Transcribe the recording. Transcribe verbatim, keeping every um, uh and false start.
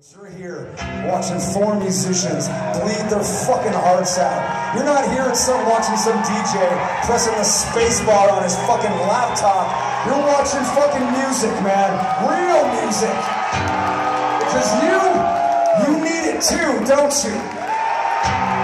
You're here watching four musicians bleed their fucking hearts out. You're not here some, watching some D J pressing the space bar on his fucking laptop. You're watching fucking music, man. Real music. Because you, you need it too, don't you?